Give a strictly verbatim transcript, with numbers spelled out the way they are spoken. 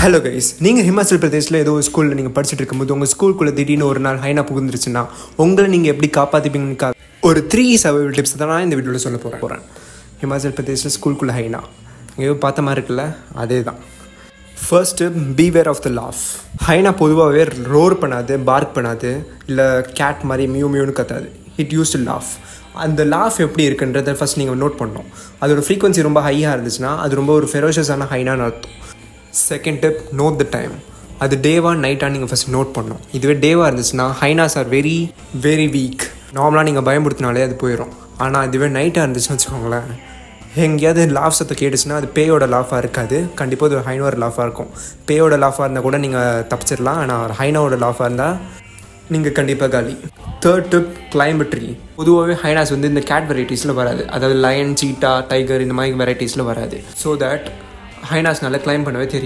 Hello guys, நீங்கள் ஹிமாச்சல் பிரதேஷில் ஏதோ ஒரு ஸ்கூலில் நீங்கள் படிச்சுட்டு இருக்கும்போது உங்கள் ஸ்கூலுக்குள்ளே திடீர்னு ஒரு நாள் ஹைனா புகுந்துருச்சுன்னா உங்களை நீங்கள் எப்படி காப்பாற்றிப்பீங்கன்னு ஒரு த்ரீ சர்வைவல் டிப்ஸ் தான் நான் இந்த வீடியோவில் சொல்ல போகிறேன் போகிறேன் ஹிமாச்சல் பிரதேஷில் ஸ்கூலுக்குள்ளே ஹைனா எங்கேயோ பார்த்த மாதிரி இருக்குல்ல, அதே தான். First beware of the laugh. Hyena பொதுவாகவே ரோர் பண்ணாது, பார்க் பண்ணாது, இல்லை கேட் மாதிரி மியூ மியூன்னு கத்தாது. It use to laugh. அந்த லாஃப் எப்படி இருக்குன்றதை ஃபஸ்ட் நீங்கள் நோட் பண்ணணும். அதோட ஃப்ரீக்வன்சி ரொம்ப ஹையாக இருந்துச்சுன்னா அது ரொம்ப ஒரு ஃபெரோஷியஸான ஹைனான்னு அர்த்தம். Second tip, note the time. அது டேவா நைட்டாக நீங்கள் ஃபஸ்ட் நோட் பண்ணணும். இதுவே டேவாக இருந்துச்சுன்னா hyenas are very very weak. நார்மலாக நீங்கள் பயன்படுத்தினாலே அது போயிடும். ஆனால் இதுவே நைட்டாக இருந்துச்சுன்னு வச்சுக்கோங்களேன், எங்கேயாவது லாஃப் சத்தம் கேட்டுச்சுன்னா அது பேயோட லாஃபாக இருக்காது, கண்டிப்பாக அது ஒரு ஹைனோட லாஃபாக இருக்கும். பேயோட லாஃபாக இருந்தால் கூட நீங்கள் தப்பிச்சிடலாம், ஆனால் ஹைனாவோட லாஃபாக இருந்தால் நீங்கள் கண்டிப்பாக காலி. Third tip, climb tree. பொதுவாகவே ஹைனாஸ் வந்து இந்த கேட் வெரைட்டிஸில் வராது, அதாவது லயன், சீட்டா, டைகர் இந்த மாதிரி வெரைட்டிஸில் வராது. ஸோ தட் ஹைனாஸ்னால கிளைம் பண்ணவே தெரியும்.